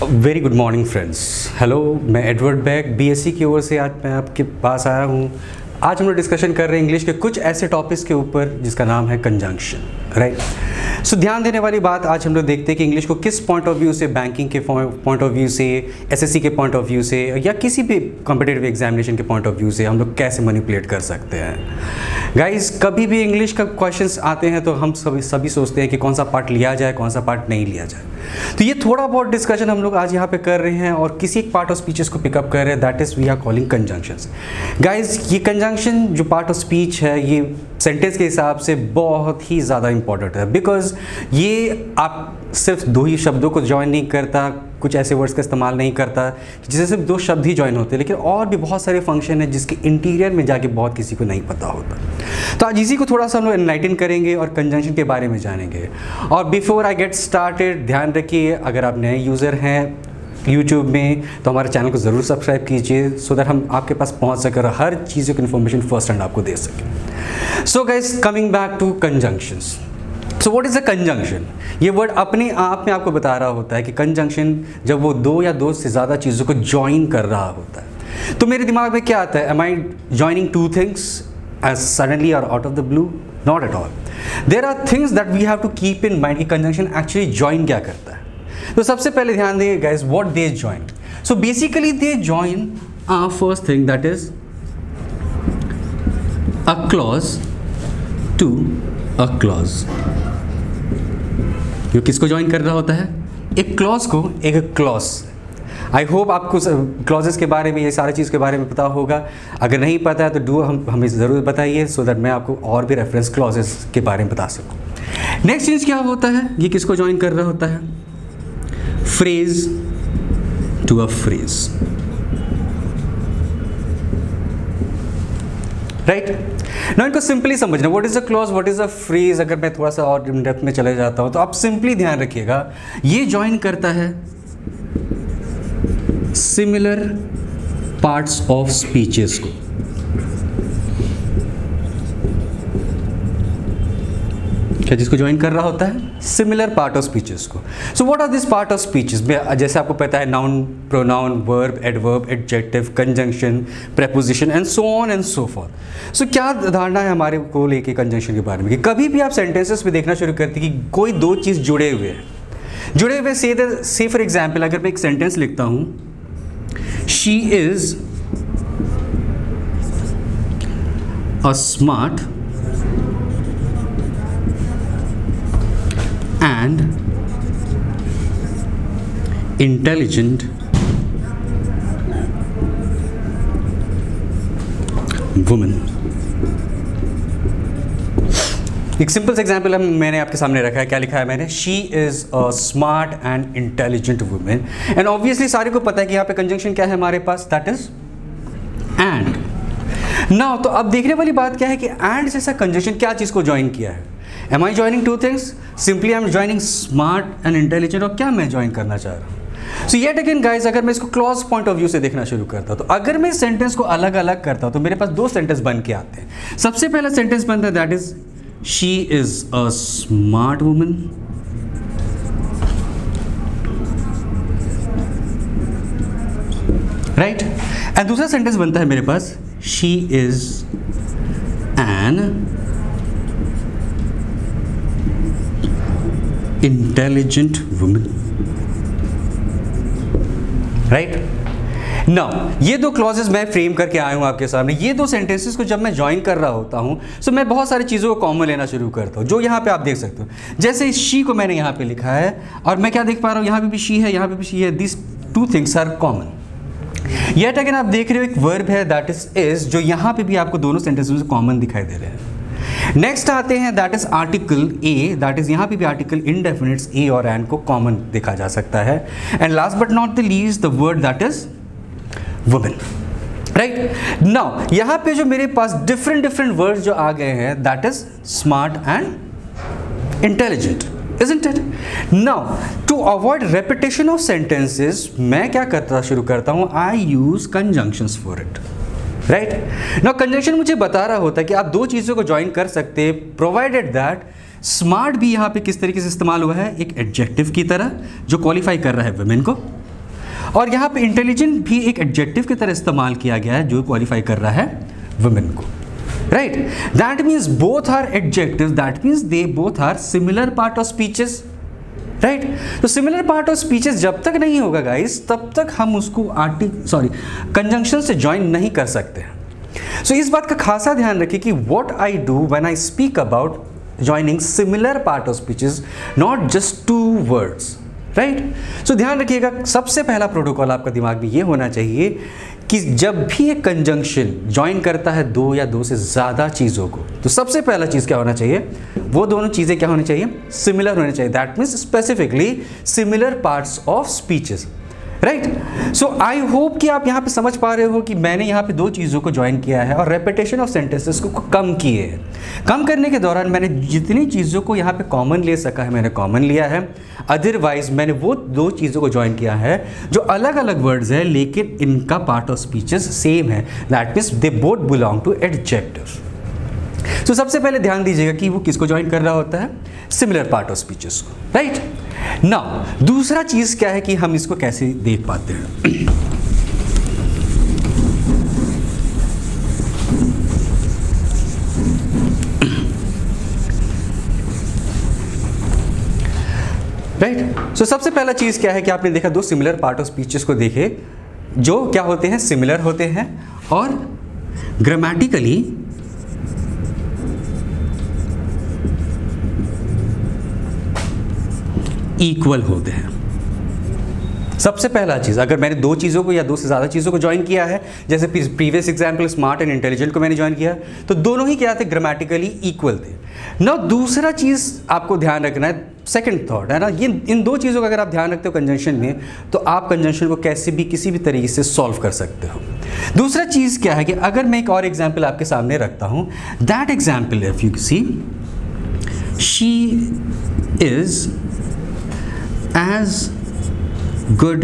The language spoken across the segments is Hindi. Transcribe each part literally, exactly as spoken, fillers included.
Very good morning friends. Hello, मैं एडवर्ड बैग बीएससी की ओर से आज मैं आपके पास आया हूँ। आज हम लोग डिस्कशन कर रहे हैं इंग्लिश के कुछ ऐसे टॉपिक्स के ऊपर जिसका नाम है कंजंक्शन, राइट। सो ध्यान देने वाली बात, आज हम लोग देखते हैं कि इंग्लिश को किस पॉइंट ऑफ व्यू से, बैंकिंग के पॉइंट ऑफ व्यू से, एसएससी के पॉइंट ऑफ व्यू से, या किसी भी कॉम्पिटिटिव एग्जामिनेशन के पॉइंट ऑफ व्यू से हम लोग कैसे मैनिपुलेट कर सकते हैं। गाइस, कभी भी इंग्लिश का क्वेश्चंस आते हैं तो हम सभी सभी सोचते हैं कि कौन सा पार्ट लिया जाए, कौन सा पार्ट नहीं लिया जाए। तो ये थोड़ा बहुत डिस्कशन हम लोग आज यहाँ पे कर रहे हैं और किसी एक पार्ट ऑफ स्पीचेस को पिकअप कर रहे हैं, that is we are calling conjunctions. Guys, ये कंजंक्शन जो पार्ट ऑफ स्पीच है ये सेंटेंस के हिसाब से बहुत ही ज़्यादा इंपॉर्टेंट है, बिकॉज ये आप सिर्फ दो ही शब्दों को ज्वाइन नहीं करता, कुछ ऐसे वर्ड्स का इस्तेमाल नहीं करता जिससे सिर्फ दो शब्द ही ज्वाइन होते हैं, लेकिन और भी बहुत सारे फंक्शन है जिसके इंटीरियर में जाके बहुत किसी को नहीं पता होता। तो आज इसी को थोड़ा सा हम लोग एनलाइटन करेंगे और कंजंक्शन के बारे में जानेंगे। और बिफोर आई गेट स्टार्टेड, ध्यान रखिए, अगर आप नए यूज़र हैं यूट्यूब में तो हमारे चैनल को ज़रूर सब्सक्राइब कीजिए, सो दैट हम आपके पास पहुंच सके और हर चीज़ की इन्फॉर्मेशन फर्स्ट हैंड आपको दे सकें। So guys, coming back to conjunctions. So what is a conjunction? ये वर्ड अपने आप में आपको बता रहा होता है कि कंजंक्शन जब वो दो या दो से ज़्यादा चीज़ों को ज्वाइन कर रहा होता है। तो मेरे दिमाग में क्या आता है? Am I joining two things as suddenly और out of the blue? Not at all. There are things that we have to keep in mind कि कंजंक्शन एक्चुअली ज्वाइन क्या करता है। तो सबसे पहले ध्यान देंगे guys, what they join. So basically they join a first thing that is a clause to a clause. ये किसको ज्वाइन कर रहा होता है? एक क्लॉज को एक क्लॉज। आई होप आपको क्लॉजेस के बारे में, ये सारी चीज़ के बारे में पता होगा। अगर नहीं पता है तो डू हम हमें ज़रूर बताइए, सो दैट मैं आपको और भी रेफरेंस क्लॉजेस के बारे में बता सकूँ। नेक्स्ट चीज़ क्या होता है? ये किसको ज्वाइन कर रहा होता है? Phrase to a phrase, right. ना इनको सिंपली समझना, what is a clause, what is a phrase. अगर मैं थोड़ा सा और इन डेप्थ में चले जाता हूं तो आप सिंपली ध्यान रखिएगा, ये ज्वाइन करता है सिमिलर पार्ट्स ऑफ स्पीचेस को। क्या जिसको ज्वाइन कर रहा होता है? सिमिलर पार्ट ऑफ स्पीचेस को। So what are this part of speeches? जैसे आपको पता है, noun, pronoun, verb, adverb, adjective, conjunction, preposition and so on and so forth. So क्या धारणा है हमारे को लेके कंजंक्शन के बारे में कि कभी भी आप सेंटेंसेस में देखना शुरू करते हैं कि कोई दो चीज़ जुड़े हुए हैं, जुड़े हुए से से फॉर एग्जाम्पल अगर मैं एक सेंटेंस लिखता हूँ, she is a smart and intelligent woman। एक सिंपल एग्जाम्पल मैंने आपके सामने रखा है। क्या लिखा है मैंने? She is a smart and intelligent women. And obviously सारे को पता है कि यहाँ पे कंजंक्शन क्या है हमारे पास, दैट इज एंड। नाउ तो अब देखने वाली बात क्या है कि एंड जैसा कंजंक्शन क्या चीज़ को ज्वाइन किया है? Am I joining two things? Simply I am joining smart and intelligent, और क्या मैं ज्वाइन करना चाह रहा हूँ? So yet again guys, अगर मैं इसको क्लॉज पॉइंट ऑफ व्यू से देखना शुरू करता हूँ, तो अगर मैं सेंटेंस को अलग अलग करता हूँ तो मेरे पास दो सेंटेंस बन के आते हैं। सबसे पहला सेंटेंस बनता है that is she is a smart woman, right. And दूसरा सेंटेंस बनता है मेरे पास she is an intelligent women, right. Now ये दो क्लॉजेस मैं फ्रेम करके आया हूं आपके सामने। ये दो सेंटेंसेस को जब मैं ज्वाइन कर रहा होता हूं सो मैं बहुत सारी चीज़ों को कॉमन लेना शुरू करता हूं, जो यहाँ पे आप देख सकते हो। जैसे शी को मैंने यहाँ पे लिखा है और मैं क्या देख पा रहा हूँ, यहाँ पे भी शी है, यहाँ पे भी शी है। This two things are common. Yet again आप देख रहे हो एक वर्ब है दैट इज इज, जो यहाँ पे भी आपको दोनों सेंटेंसेस में कॉमन दिखाई दे रहे हैं। नेक्स्ट आते हैं that is article a, that is यहाँ पे भी आर्टिकल इंडेफिनिट्स ए और एन को कॉमन देखा जा सकता है। And last but not the least the word that is women, right. Now यहाँ पे जो मेरे पास डिफरेंट डिफरेंट वर्ड्स जो आ गए हैं that is smart and intelligent, isn't it? Now to avoid repetition of sentences मैं क्या करता शुरू करता हूँ? I use conjunctions for it, right. Now conjunction मुझे बता रहा होता है कि आप दो चीज़ों को ज्वाइन कर सकते हैं, प्रोवाइडेड दैट स्मार्ट भी यहाँ पे किस तरीके से इस्तेमाल हुआ है, एक एडजेक्टिव की तरह जो क्वालिफाई कर रहा है वुमेन को, और यहाँ पे इंटेलिजेंट भी एक एडजेक्टिव की तरह इस्तेमाल किया गया है जो क्वालिफाई कर रहा है वुमेन को, right. That means both are adjectives, that means they both are similar part of speeches, right. तो सिमिलर पार्ट ऑफ स्पीचेस जब तक नहीं होगा गाइस, तब तक हम उसको आर्टी सॉरी कंजंक्शन से ज्वाइन नहीं कर सकते हैं। सो so, इस बात का खासा ध्यान रखिए कि what I do when I speak about joining similar part of speeches, not just two words, right. So ध्यान रखिएगा, सबसे पहला प्रोटोकॉल आपका दिमाग में ये होना चाहिए कि जब भी एक कंजंक्शन ज्वाइन करता है दो या दो से ज़्यादा चीज़ों को, तो सबसे पहला चीज़ क्या होना चाहिए, वो दोनों चीज़ें क्या होनी चाहिए, सिमिलर होनी चाहिए। That means specifically similar parts of speeches, right. So I hope कि आप यहाँ पे समझ पा रहे हो कि मैंने यहाँ पे दो चीज़ों को ज्वाइन किया है और रेपिटेशन ऑफ सेंटेंसेस को कम किए हैं। कम करने के दौरान मैंने जितनी चीज़ों को यहाँ पे कॉमन ले सका है मैंने कॉमन लिया है, अदरवाइज मैंने वो दो चीज़ों को ज्वाइन किया है जो अलग अलग वर्ड्स है लेकिन इनका पार्ट ऑफ स्पीचेस सेम है। That means they both belong to adjective. तो सबसे पहले ध्यान दीजिएगा कि वो किसको ज्वाइन कर रहा होता है, सिमिलर पार्ट ऑफ स्पीचेस को, राइट। नाउ दूसरा चीज क्या है कि हम इसको कैसे देख पाते हैं। Right right? सो so, सबसे पहला चीज क्या है कि आपने देखा दो सिमिलर पार्ट ऑफ स्पीचेस को देखे जो क्या होते हैं, सिमिलर होते हैं और ग्रामेटिकली इक्वल होते हैं। सबसे पहला चीज़, अगर मैंने दो चीज़ों को या दो से ज़्यादा चीज़ों को ज्वाइन किया है, जैसे previous example smart and intelligent को मैंने ज्वाइन किया, तो दोनों ही क्या थे, ग्रामेटिकली इक्वल थे। ना दूसरा चीज़ आपको ध्यान रखना है, सेकंड थॉट है ना, ये इन दो चीज़ों का अगर आप ध्यान रखते हो कंजंक्शन में, तो आप कंजंक्शन को कैसे भी किसी भी तरीके से सॉल्व कर सकते हो। दूसरा चीज़ क्या है कि अगर मैं एक और एग्जाम्पल आपके सामने रखता हूँ, that example if you see, she is as good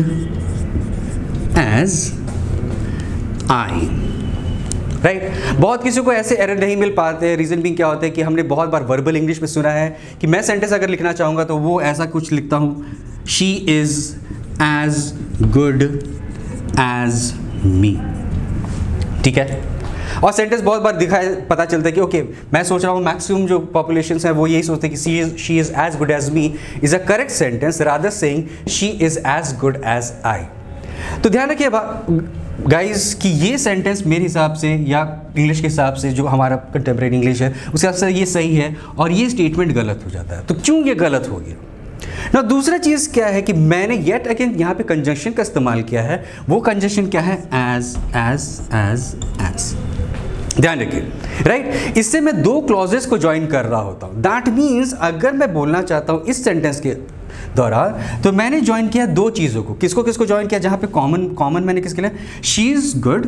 as I, right right? बहुत किसी को ऐसे एरर नहीं मिल पाते, रीज़न भी क्या होता है कि हमने बहुत बार वर्बल इंग्लिश में सुना है कि मैं सेंटेंस अगर लिखना चाहूँगा तो वो ऐसा कुछ लिखता हूँ, she is as good as me, ठीक है। और सेंटेंस बहुत बार दिखाए पता चलता है कि ओके okay, मैं सोच रहा हूँ मैक्सिमम जो पॉपुलेशन है वो यही सोचते हैं कि she is she is as good as me is a correct sentence rather saying she is as good as I. तो ध्यान रखिए गाइस कि ये सेंटेंस मेरे हिसाब से या इंग्लिश के हिसाब से जो हमारा कंटेम्प्रेरी इंग्लिश है उसके हिसाब से ये सही है और ये स्टेटमेंट गलत हो जाता है। तो क्यों ये गलत हो गया ना। दूसरा चीज़ क्या है कि मैंने येट अगेन यहाँ पे कंजंक्शन का इस्तेमाल किया है, वो कंजंक्शन क्या है, एज एज एज एज, ध्यान रखिए, राइट। इससे मैं दो क्लॉजेस को ज्वाइन कर रहा होता हूँ। दैट मीन्स अगर मैं बोलना चाहता हूँ इस सेंटेंस के दौरान, तो मैंने ज्वाइन किया दो चीज़ों को, किसको किसको ज्वाइन किया, जहाँ पे कॉमन कॉमन मैंने किसके लिए, she is good,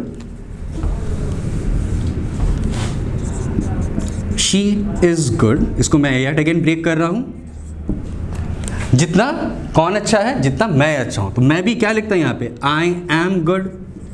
she is good, इसको मैं येट अगेन ब्रेक कर रहा हूँ। जितना कौन अच्छा है, जितना मैं अच्छा हूँ, तो मैं भी क्या लिखता हूँ यहाँ पे, I am good,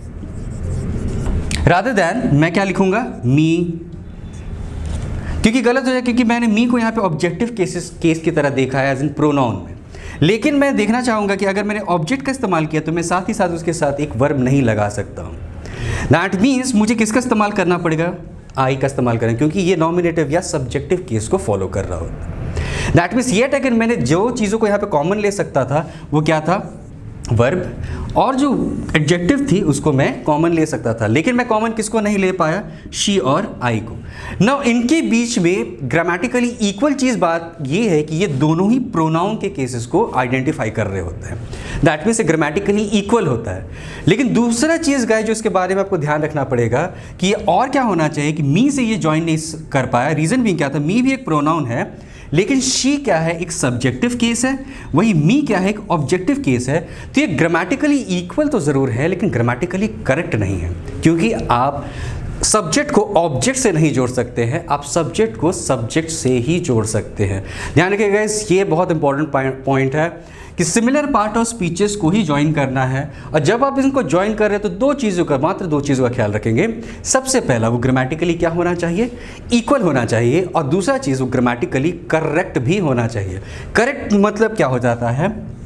rather than मैं क्या लिखूंगा, मी, क्योंकि गलत हो जाए क्योंकि मैंने मी को यहाँ पे ऑब्जेक्टिव केसेस केस की तरह देखा है एज इन प्रोनाउन में। लेकिन मैं देखना चाहूँगा कि अगर मैंने ऑब्जेक्ट का इस्तेमाल किया तो मैं साथ ही साथ उसके साथ एक वर्ब नहीं लगा सकता हूँ। दैट मीन्स मुझे किसका इस्तेमाल करना पड़ेगा, आई का इस्तेमाल करें, क्योंकि ये नॉमिनेटिव या सब्जेक्टिव केस को फॉलो कर रहा होता है। दैट मीन्स येट अगेन मैंने जो चीज़ों को यहाँ पे कॉमन ले सकता था वो क्या था, वर्ब, और जो एडजेक्टिव थी उसको मैं कॉमन ले सकता था, लेकिन मैं कॉमन किसको नहीं ले पाया, शी और आई को। नाउ इनके बीच में ग्रामेटिकली इक्वल चीज़ बात ये है कि ये दोनों ही प्रोनाउन के केसेस को आइडेंटिफाई कर रहे होते हैं। दैट मीन्स ग्रामेटिकली इक्वल होता है। लेकिन दूसरा चीज़ गाइस जो इसके बारे में आपको ध्यान रखना पड़ेगा कि ये और क्या होना चाहिए कि मी से ये ज्वाइन नहीं कर पाया। रीज़न भी क्या था, मी भी एक प्रोनाउन है लेकिन शी क्या है, एक सब्जेक्टिव केस है, वही मी क्या है, एक ऑब्जेक्टिव केस है। तो ये ग्रामेटिकली इक्वल तो ज़रूर है लेकिन ग्रामेटिकली करेक्ट नहीं है, क्योंकि आप सब्जेक्ट को ऑब्जेक्ट से नहीं जोड़ सकते हैं, आप सब्जेक्ट को सब्जेक्ट से ही जोड़ सकते हैं। ध्यान रखिएगा गाइस, ये बहुत इंपॉर्टेंट पॉइंट है कि सिमिलर पार्ट ऑफ स्पीचेस को ही ज्वाइन करना है। और जब आप इनको ज्वाइन कर रहे हैं तो दो चीज़ों का, मात्र दो चीज़ों का ख्याल रखेंगे। सबसे पहला वो ग्रामेटिकली क्या होना चाहिए, इक्वल होना चाहिए, और दूसरा चीज़ वो ग्रामेटिकली करेक्ट भी होना चाहिए। करेक्ट मतलब क्या हो जाता है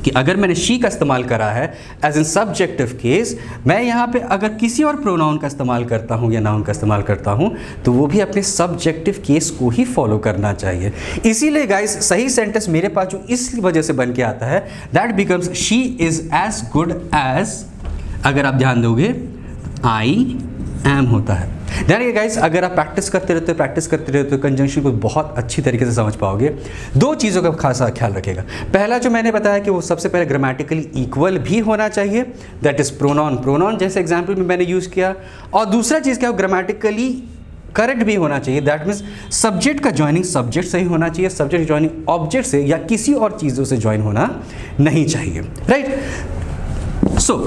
कि अगर मैंने शी का इस्तेमाल करा है एज इन सब्जेक्टिव केस, मैं यहाँ पे अगर किसी और प्रोनाउन का इस्तेमाल करता हूँ या नाउन का इस्तेमाल करता हूँ तो वो भी अपने सब्जेक्टिव केस को ही फॉलो करना चाहिए। इसीलिए गाइस सही सेंटेंस मेरे पास जो इस वजह से बन के आता है, that becomes she is as good as, अगर आप ध्यान दोगे आई एम होता है। ध्यान रखिए गाइस, अगर आप प्रैक्टिस करते रहते हो प्रैक्टिस करते रहते हो कंजंक्शन को बहुत अच्छी तरीके से समझ पाओगे। दो चीज़ों का खासा ख्याल रखेगा। पहला जो मैंने बताया कि वो सबसे पहले ग्रामेटिकली इक्वल भी होना चाहिए, दैट इज़ प्रोनाउन प्रोनाउन जैसे एग्जाम्पल में मैंने यूज़ किया। और दूसरा चीज़ क्या हो, ग्रामेटिकली करेक्ट भी होना चाहिए, दैट मीन्स सब्जेक्ट का ज्वाइनिंग सब्जेक्ट से ही होना चाहिए, सब्जेक्ट ज्वाइनिंग ऑब्जेक्ट से या किसी और चीज़ों से ज्वाइन होना नहीं चाहिए, राइट। सो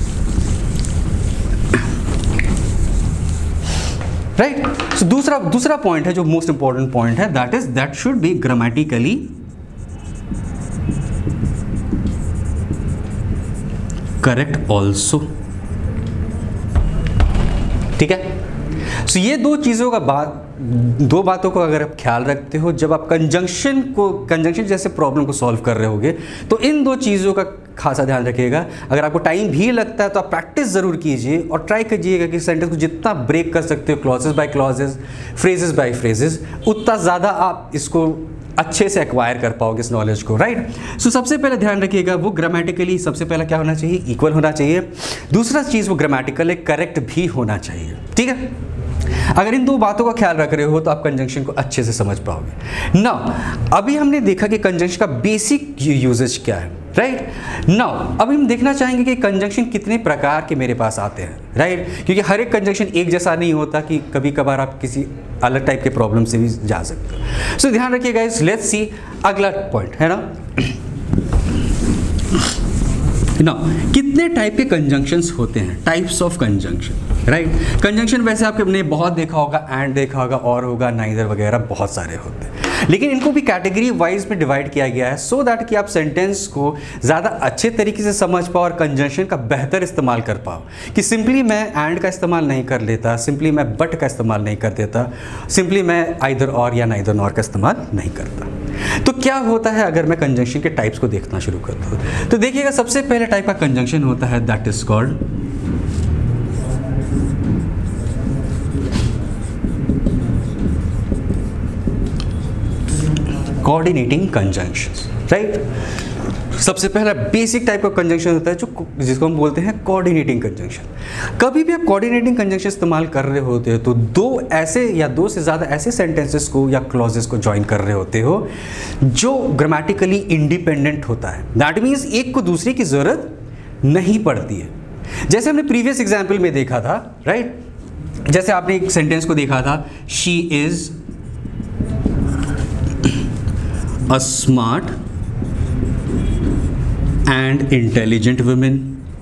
राइट सो दूसरा दूसरा पॉइंट है जो मोस्ट इंपॉर्टेंट पॉइंट है, that is that should be grammatically correct also. ठीक है, सो so, ये दो चीज़ों का बात दो बातों को अगर आप ख्याल रखते हो जब आप कंजंक्शन को कंजंक्शन जैसे प्रॉब्लम को सॉल्व कर रहे होगे, तो इन दो चीज़ों का खासा ध्यान रखिएगा। अगर आपको टाइम भी लगता है तो आप प्रैक्टिस ज़रूर कीजिए और ट्राई कीजिएगा कि सेंटेंस को जितना ब्रेक कर सकते हो clauses by clauses, phrases by phrases, उतना ज़्यादा आप इसको अच्छे से एक्वायर कर पाओगे इस नॉलेज को, राइट। सो so, सबसे पहले ध्यान रखिएगा वो ग्रामेटिकली सबसे पहला क्या होना चाहिए, इक्वल होना चाहिए। दूसरा चीज़ वो ग्रामेटिकली करेक्ट भी होना चाहिए। ठीक है, अगर इन दो बातों का ख्याल रख रहे हो तो आप कंजंक्शन को अच्छे से समझ पाओगे। नाउ अभी हमने देखा कि कंजंक्शन का बेसिक यूजेज क्या है, राइट। नाउ अभी हम देखना चाहेंगे कि कंजंक्शन कितने प्रकार के मेरे पास आते हैं, राइट, क्योंकि हर एक कंजंक्शन एक जैसा नहीं होता, कि कभी कभार आप किसी अलग टाइप के प्रॉब्लम से भी जा सकते हो। सो so, ध्यान रखिएगा गाइस, लेट्स सी अगला पॉइंट है ना ना कितने टाइप के कंजंक्शंस होते हैं, types of conjunction, right. Conjunction वैसे आपने बहुत देखा होगा, एंड देखा होगा, और होगा, नाइदर वगैरह बहुत सारे होते हैं, लेकिन इनको भी कैटेगरी वाइज में डिवाइड किया गया है सो दैट कि आप सेंटेंस को ज़्यादा अच्छे तरीके से समझ पाओ और कंजंक्शन का बेहतर इस्तेमाल कर पाओ। कि सिंपली मैं एंड का इस्तेमाल नहीं कर लेता, सिंपली मैं बट का इस्तेमाल नहीं कर देता, सिंपली मैं आइदर और या नाइदर नॉर का इस्तेमाल नहीं करता। तो क्या होता है अगर मैं कंजंक्शन के टाइप्स को देखना शुरू करता हूँ, तो देखिएगा सबसे पहले टाइप का कंजंक्शन होता है that is called coordinating conjunctions, right. सबसे पहला बेसिक टाइप का कंजंक्शन होता है जो जिसको हम बोलते हैं कोऑर्डिनेटिंग कंजंक्शन। कभी भी आप कोऑर्डिनेटिंग कंजंक्शन इस्तेमाल कर रहे होते हो तो दो ऐसे या दो से ज़्यादा ऐसे सेंटेंसेस को या क्लॉजेस को ज्वाइन कर रहे होते हो जो ग्रामेटिकली इंडिपेंडेंट होता है। दैट मीन्स एक को दूसरे की ज़रूरत नहीं पड़ती है। जैसे हमने प्रीवियस एग्जाम्पल में देखा था, राइट, जैसे आपने एक सेंटेंस को देखा था, she is a smart and intelligent woman,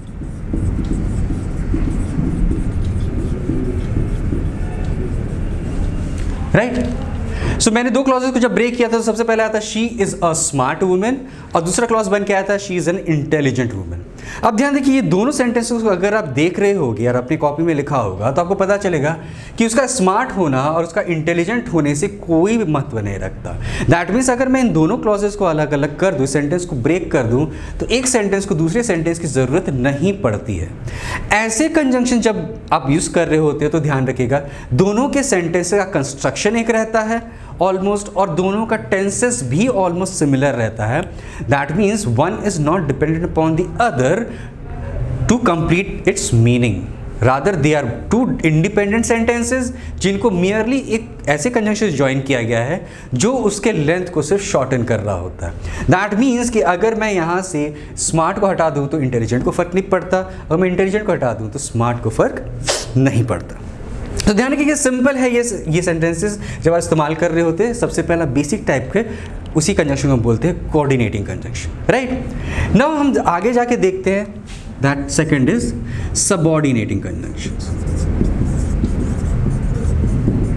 right. So मैंने दो क्लॉजेस को जब ब्रेक किया था तो सबसे पहले आता she is a smart women और दूसरा क्लॉज बन के आया था she is an intelligent women. अब ध्यान देखिए ये दोनों सेंटेंसेस को अगर आप देख रहे होगे और अपनी कॉपी में लिखा होगा तो आपको पता चलेगा कि उसका स्मार्ट होना और उसका इंटेलिजेंट होने से कोई भी महत्व नहीं रखता। दैट मीन्स अगर मैं इन दोनों क्लॉजेस को अलग अलग कर दूँ, सेंटेंस को ब्रेक कर दूँ, तो एक सेंटेंस को दूसरे सेंटेंस की ज़रूरत नहीं पड़ती है। ऐसे कंजंक्शन जब आप यूज़ कर रहे होते हो तो ध्यान रखिएगा दोनों के सेंटेंस का कंस्ट्रक्शन एक रहता है ऑलमोस्ट, और दोनों का टेंसेस भी ऑलमोस्ट सिमिलर रहता है। That means one is not dependent upon the other to complete its meaning, rather they are two independent sentences जिनको मियरली एक ऐसे कंजंक्शन ज्वाइन किया गया है जो उसके लेंथ को सिर्फ शॉर्टन कर रहा होता है। दैट मीन्स कि अगर मैं यहाँ से स्मार्ट को हटा दूँ तो इंटेलिजेंट को फ़र्क नहीं पड़ता, और मैं इंटेलिजेंट को हटा दूँ तो स्मार्ट को फ़र्क नहीं पड़ता। तो ध्यान रखिए सिंपल है ये ये सेंटेंसेस जब आप इस्तेमाल कर रहे होते हैं। सबसे पहला बेसिक टाइप के उसी कंजंक्शन को हम बोलते हैं कोऑर्डिनेटिंग कंजंक्शन, राइट। नाउ हम आगे जाके देखते हैं that second is subordinating conjunction,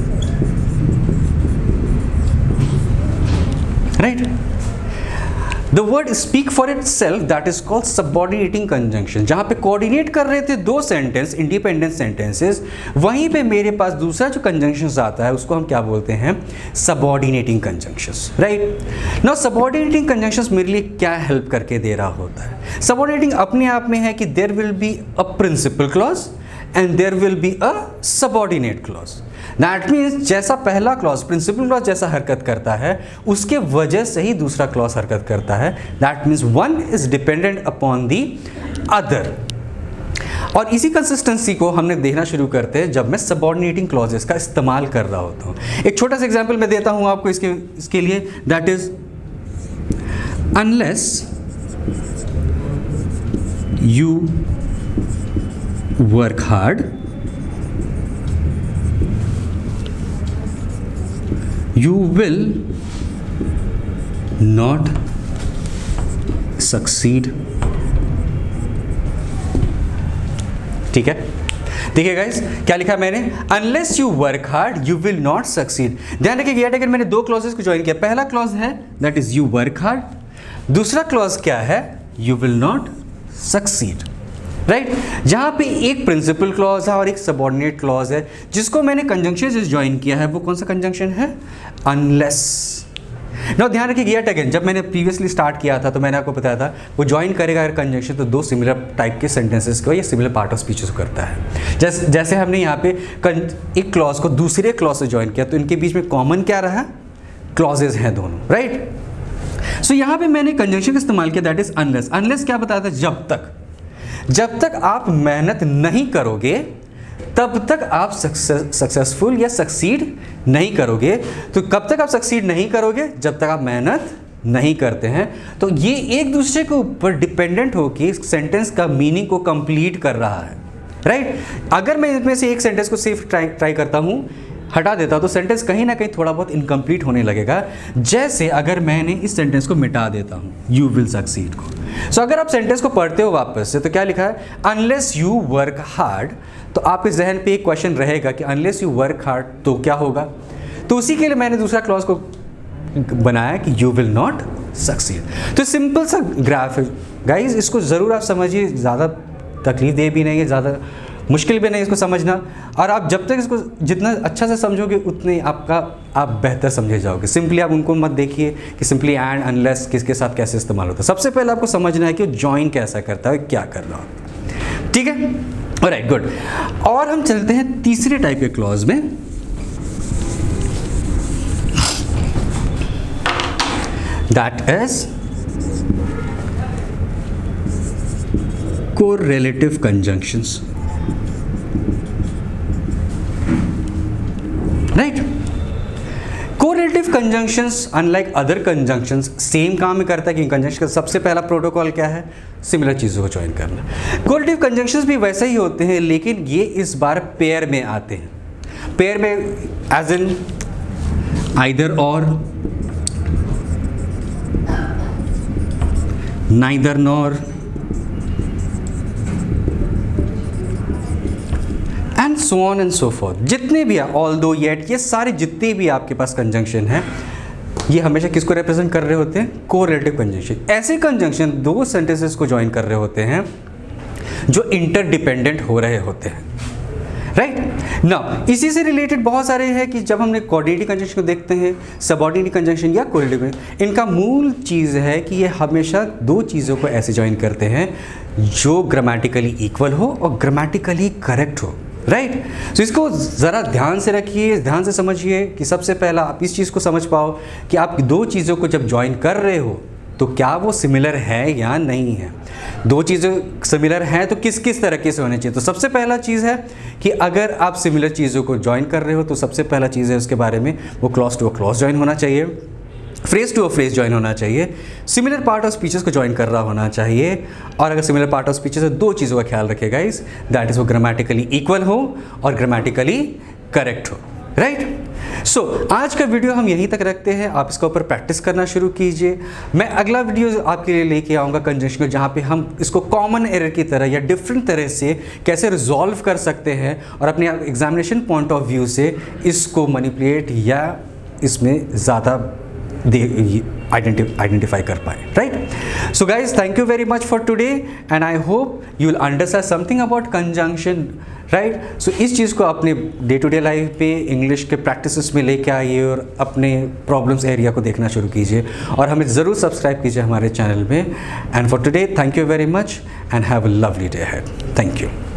right. The word speak for itself, that is called subordinating conjunction. जहां पे कोऑर्डिनेट कर रहे थे दो सेंटेंस, इंडिपेंडेंट सेंटेंसेस, वहीं पे मेरे पास दूसरा जो कंजंक्शन आता है उसको हम क्या बोलते हैं, subordinating conjunctions, right. Now subordinating conjunctions मेरे लिए क्या हेल्प करके दे रहा होता है? सबऑर्डिनेटिंग अपने आप में है कि there will be a principal clause and there will be a subordinate clause. That means जैसा पहला क्लॉज प्रिंसिपल क्लॉज जैसा हरकत करता है उसके वजह से ही दूसरा क्लॉज हरकत करता है। That means one is dependent upon the other. और इसी कंसिस्टेंसी को हमने देखना शुरू करते हैं जब मैं सबऑर्डिनेटिंग क्लॉजेस का इस्तेमाल कर रहा होता हूँ। एक छोटा सा एग्जांपल मैं देता हूँ आपको इसके इसके लिए, that is unless you work hard you will not succeed। ठीक है, देखिए गाइस क्या लिखा मैंने, unless you work hard you will not succeed. ध्यान रखिए अगर मैंने दो क्लॉजेस को ज्वाइन किया, पहला क्लॉज है that is you work hard, दूसरा क्लॉज क्या है, you will not succeed, right right? जहां पे एक प्रिंसिपल क्लॉज है और एक सबऑर्डिनेट क्लॉज है, जिसको मैंने कंजंक्शन से ज्वाइन किया है वो कौन सा कंजंक्शन है, अनलेस। नाउ ध्यान रखिए येट अगेन, जब मैंने प्रीवियसली स्टार्ट किया था तो मैंने आपको बताया था वो ज्वाइन करेगा अगर कंजंक्शन तो दो सिमिलर टाइप के सेंटेंसेस को या सिमिलर पार्ट ऑफ स्पीचेस को करता है। जैसे जैसे हमने यहाँ पे एक क्लॉज को दूसरे क्लॉज से ज्वाइन किया तो इनके बीच में कॉमन क्या रहा, क्लॉजेज हैं दोनों, राइट। सो यहाँ पे मैंने कंजंक्शन का इस्तेमाल किया दैट इज अनलेस। अनलेस क्या बताया था, जब तक जब तक आप मेहनत नहीं करोगे तब तक आप सक्सेसफुल या सक्सीड नहीं करोगे। तो कब तक आप सक्सीड नहीं करोगे, जब तक आप मेहनत नहीं करते हैं। तो ये एक दूसरे के ऊपर डिपेंडेंट होकर सेंटेंस का मीनिंग को कंप्लीट कर रहा है, राइट। अगर मैं इसमें से एक सेंटेंस को सिर्फ ट्राई ट्राई करता हूँ, हटा देता तो सेंटेंस कहीं ना कहीं थोड़ा बहुत इनकम्प्लीट होने लगेगा। जैसे अगर मैंने इस सेंटेंस को मिटा देता हूँ, यू विल सक्सीड को। सो so, अगर आप सेंटेंस को पढ़ते हो वापस से तो क्या लिखा है, अनलेस यू वर्क हार्ड, तो आपके जहन पे एक क्वेश्चन रहेगा कि अनलेस यू वर्क हार्ड तो क्या होगा। तो उसी के लिए मैंने दूसरा क्लॉज को बनाया कि यू विल नॉट सक्सीड। तो सिंपल सा ग्राफ है गाइज, इसको ज़रूर आप समझिए, ज़्यादा तकलीफ दे भी नहीं है, ज़्यादा मुश्किल भी नहीं इसको समझना। और आप जब तक इसको जितना अच्छा से समझोगे उतने आपका आप बेहतर समझे जाओगे। सिंपली आप उनको मत देखिए कि सिंपली एंड अनलेस किसके साथ कैसे इस्तेमाल होता है। सबसे पहले आपको समझना है कि वो जॉइन कैसा करता है, क्या कर रहा है, ठीक है, ऑलराइट गुड। और हम चलते हैं तीसरे टाइप के क्लॉज में, that is correlative conjunctions, right. Correlative conjunctions unlike other conjunctions same काम में करता है कि कंजंक्शन का सबसे पहला प्रोटोकॉल क्या है, सिमिलर चीज़ों को ज्वाइन करना। कोरिलेटिव कंजंक्शंस भी वैसे ही होते हैं लेकिन ये इस बार पेयर में आते हैं। पेयर में एज इन आइदर और, neither nor, and so on and so forth. जितने भी ऑल्दो, येट, ये सारे जितने भी आपके पास कंजंक्शन हैं ये हमेशा किसको रिप्रेजेंट कर रहे होते हैं, कोरिलेटिव कंजंक्शन। ऐसे कंजंक्शन दो सेंटेंसेस को ज्वाइन कर रहे होते हैं जो इंटरडिपेंडेंट हो रहे होते हैं, राइट। नाउ इसी से रिलेटेड बहुत सारे हैं कि जब हमने कोऑर्डिनेटिव कंजंक्शन को देखते हैं, सबऑर्डिनेटिव कंजंक्शन या कोरिलेटिव, इनका मूल चीज़ है कि ये हमेशा दो चीज़ों को ऐसे ज्वाइन करते हैं जो ग्रामेटिकली इक्वल हो और ग्रामेटिकली करेक्ट हो, राइट right? तो इसको ज़रा ध्यान से रखिए, ध्यान से समझिए कि सबसे पहला आप इस चीज़ को समझ पाओ कि आप दो चीज़ों को जब ज्वाइन कर रहे हो तो क्या वो सिमिलर है या नहीं है। दो चीज़ें सिमिलर हैं तो किस किस तरीके से होने चाहिए। तो सबसे पहला चीज़ है कि अगर आप सिमिलर चीज़ों को ज्वाइन कर रहे हो तो सबसे पहला चीज़ है उसके बारे में, वो clause to a clause join होना चाहिए, phrase to a phrase join होना चाहिए, सिमिलर पार्ट ऑफ स्पीचेस को ज्वाइन कर रहा होना चाहिए। और अगर सिमिलर पार्ट ऑफ स्पीचेस है, दो चीज़ों का ख्याल रखिएगा गाइस, दैट इज वो ग्रामेटिकली इक्वल हो और ग्रामेटिकली करेक्ट हो, राइट। सो so, आज का वीडियो हम यहीं तक रखते हैं, आप इसके ऊपर प्रैक्टिस करना शुरू कीजिए। मैं अगला वीडियो आपके लिए लेके आऊँगा कंजंक्शन, जहाँ पे हम इसको कॉमन एरर की तरह या डिफरेंट तरह से कैसे रिजॉल्व कर सकते हैं और अपने एग्जामिनेशन पॉइंट ऑफ व्यू से इसको मैनिपुलेट या इसमें ज़्यादा आइडेंटिफाई कर पाए, right. So guys, thank you very much for today and I hope you will understand something about conjunction, right. So इस चीज़ को अपने डे टू डे लाइफ पे इंग्लिश के प्रैक्टिसेस में लेके आइए और अपने प्रॉब्लम्स एरिया को देखना शुरू कीजिए और हमें ज़रूर सब्सक्राइब कीजिए हमारे चैनल में। And for today, thank you very much and have a lovely day ahead. Thank you.